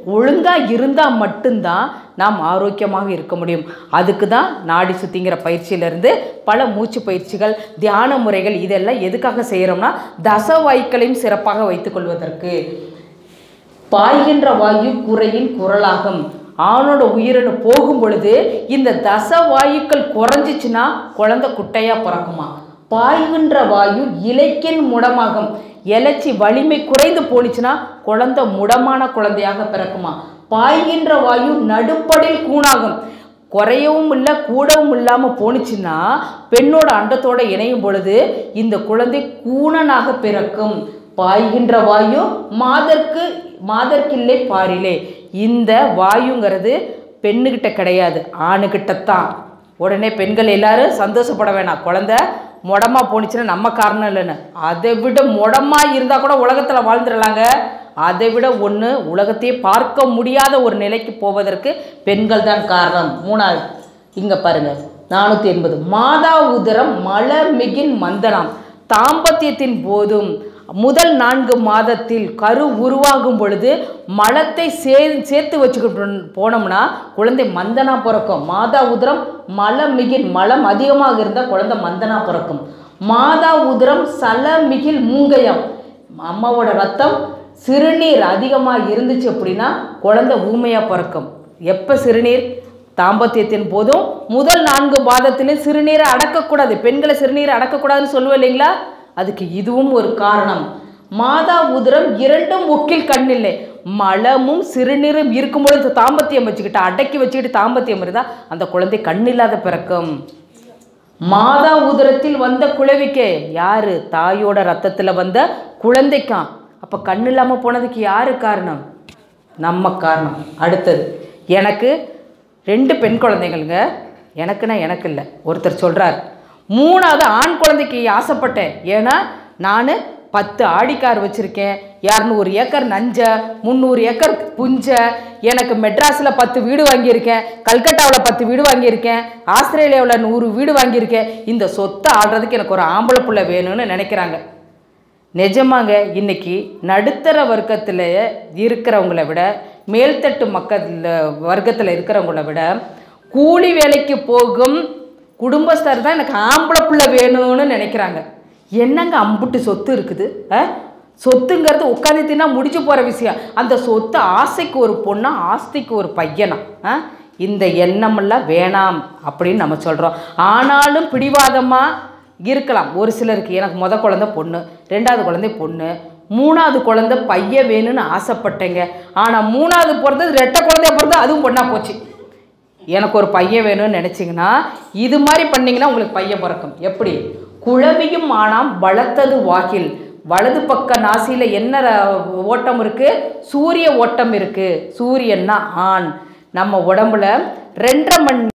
ஒழுங்காக இருந்தால் மட்டும்தான் நாம் ஆரோக்கியமாக இருக்க முடியும். அதுக்கு தான் நாடி சுத்திங்கிற பயிற்சியிலேருந்து பல மூச்சு பயிற்சிகள், தியான முறைகள் இதெல்லாம் எதுக்காக செய்கிறோம்னா தசவாயுக்களையும் சிறப்பாக வைத்துக்கொள்வதற்கு. பாய்கின்ற வாயு குறையின் குரலாகும். ஆணோட உயிரினு போகும் பொழுது இந்த தசவாயுக்கள் குறைஞ்சிச்சுன்னா குழந்தை குட்டையாக பிறக்குமா. பாய்கின்ற வாயு இலைக்கின் முடமாகும். இலைச்சி வலிமை குறைந்து போனிச்சுன்னா குழந்தை முடமான குழந்தையாக பிறக்குமா. பாய்கின்ற வாயு நடுப்படில் கூணாகும். குறையவும் இல்லை கூடவும் இல்லாமல் போனிச்சுன்னா பெண்ணோட அண்டத்தோடு இணையும் பொழுது இந்த குழந்தை கூணனாக பிறக்கும். பாய்கின்ற வாயு மாதர்க்கில்லை பாரிலே. இந்த வாயுங்கிறது பெண்ணுக்கிட்ட கிடையாது, ஆணுக்கிட்டத்தான். உடனே பெண்கள் எல்லாரும் சந்தோஷப்பட வேணாம், குழந்தை முடமாக போனிச்சுன்னா நம்ம காரணம் இல்லைன்னு. அதை விட முடமாக இருந்தால் கூட உலகத்தில் வாழ்ந்துடலாங்க. அதை விட ஒன்று, உலகத்தையே பார்க்க முடியாத ஒரு நிலைக்கு போவதற்கு பெண்கள் தான் காரணம். மூணாவது இங்கே பாருங்கள் 480. மாதா உதரம் மலர்மிகின் மந்தனம். தாம்பத்தியத்தின் போதும் முதல் 4 மாதத்தில் கரு உருவாகும் பொழுது மலத்தை சேர்த்து வச்சுக்கிட்டு போனோம்னா குழந்தை மந்தனா பிறக்கும். மாதா உதரம் மலமிகில், மலம் அதிகமாக இருந்தால் குழந்தை மந்தனா பிறக்கும். மாதா உதரம் சலமிகில் மூங்கயம். அம்மாவோட ரத்தம் சிறுநீர் அதிகமாக இருந்துச்சு அப்படின்னா குழந்தை ஊமையாக பிறக்கும். எப்போ சிறுநீர்? தாம்பத்தியத்தின் போதும் முதல் 4 மாதத்திலும் சிறுநீரை அடக்கக்கூடாது. பெண்களை சிறுநீரை அடக்கக்கூடாதுன்னு சொல்லுவோம் இல்லைங்களா, அதுக்கு இதுவும் ஒரு காரணம். மாதா உதரம் 2ம் ஒக்கில் கண்ணில்லை. மலமும் சிறுநீரும் இருக்கும் பொழுது தாம்பத்தியம் வச்சுக்கிட்டு அடக்கி வச்சுக்கிட்டு தாம்பத்தியம் இருந்தால் அந்த குழந்தை கண்ணில்லாத பிறக்கும். மாதா உதரத்தில் வந்த குழவிக்கே யாரு? தாயோட ரத்தத்தில் வந்த குழந்தைக்காம். அப்போ கண் இல்லாமல் போனதுக்கு யாரு காரணம்? நம்ம காரணம். அடுத்தது, எனக்கு 2 பெண் குழந்தைகளுங்க. எனக்குன்னா எனக்கு இல்லை, ஒருத்தர் சொல்கிறார் 3வது ஆண் குழந்தைக்கு ஆசைப்பட்டேன். ஏன்னா நான் 10 ஆடிக்கார் வச்சுருக்கேன், 200 ஏக்கர் நஞ்சை, 300 ஏக்கர் புஞ்சை, எனக்கு மெட்ராஸில் 10 வீடு வாங்கியிருக்கேன், கல்கட்டாவில் 10 வீடு வாங்கியிருக்கேன், ஆஸ்திரேலியாவில் 100 வீடு வாங்கியிருக்கேன். இந்த சொத்தை ஆடுறதுக்கு எனக்கு ஒரு ஆம்பளை பிள்ளை வேணும்னு நினைக்கிறாங்க. நிஜமாங்க, இன்றைக்கி நடுத்தர வர்க்கத்தில் இருக்கிறவங்கள விட, மேல்தட்டு மக்கள் வர்க்கத்தில் இருக்கிறவங்கள விட கூலி வேலைக்கு போகும் குடும்பஸ்தர் தான் எனக்கு ஆம்பளை பிள்ளை வேணும்னு நினைக்கிறாங்க. என்னங்க அம்புட்டு சொத்து இருக்குது? சொத்துங்கிறது உட்காந்து தின்னா முடிச்சு போகிற விஷயம். அந்த சொத்து ஆசைக்கு ஒரு பொண்ணா, ஆஸ்திக்கு ஒரு பையனா? இந்த எண்ணமெல்லாம் வேணாம் அப்படின்னு நம்ம சொல்கிறோம். ஆனாலும் பிடிவாதமாக இருக்கலாம் ஒரு சிலருக்கு. எனக்கு முத குழந்தை பொண்ணு, 2வது குழந்தை பொண்ணு, 3வது குழந்தை பையன் வேணும்னு ஆசைப்பட்டேங்க. ஆனால் 3வது பிறந்தது 2 குழந்தைய பிறந்தது, அதுவும் பொண்ணாக போச்சு. எனக்கு ஒரு பையன் வேணும்னு நினச்சிங்கன்னா இது மாதிரி பண்ணிங்கன்னா உங்களுக்கு பையன் பிறக்கும். எப்படி? குழவியும் ஆனாம் வளர்த்தது வாகில். வலது பக்க நாசியில் என்ன ஓட்டம் இருக்குது? சூரிய ஓட்டம் இருக்குது. சூரியன்னா ஆண். நம்ம உடம்புல 2.5 மணி